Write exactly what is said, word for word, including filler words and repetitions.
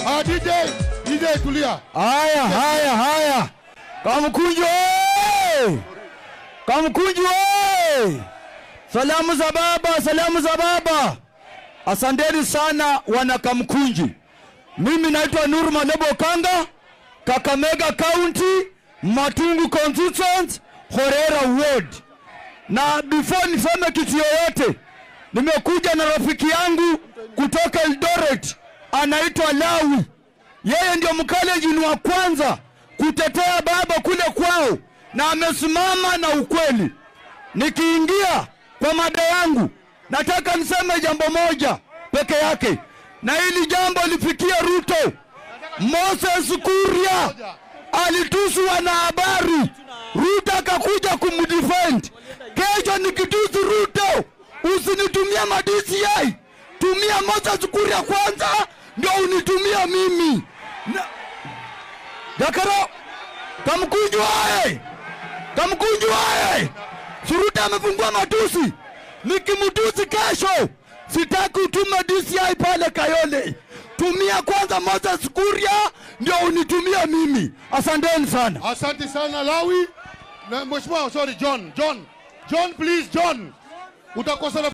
Ah, D J, D J tulia. Haya, haya, haya. Kamkunju oi! Kamkunju oi! Salamu za baba, salamu za baba. Asanteni sana wana Kamkunji. Mimi naitwa Nuru Okanga, Kakamega County, Matungu Constituency, Horera Ward. Na before niseme kitu yoyote, nimekuja na rafiki yangu kutoka Eldoret, anaitwa Lawi. Yeye ndio mkalejini wa kwanza kutetea baba kule kwao, na amesimama na ukweli. Nikiingia kwa mada yangu, nataka niseme jambo moja peke yake, na hili jambo lifikia Ruto. Moses Kuria alitusi wanahabari, Ruto akakuja kumdefend. Kesho nikitusi Ruto, usinitumia ma D C I, tumia Moses Kuria kwanza ndio unitumia mimi. Dakaro Kamkunju wae, Kamkunju wae. Ruto amefungua matusi, nikimutusi kesho sitaki utume D C I pale Kayole. Tumia kwanza Moses Kuria ndio unitumia mimi. Asanteni sana. Asante sana Lawi. Na mheshimiwa, sorry John, John. John please John. Utakosa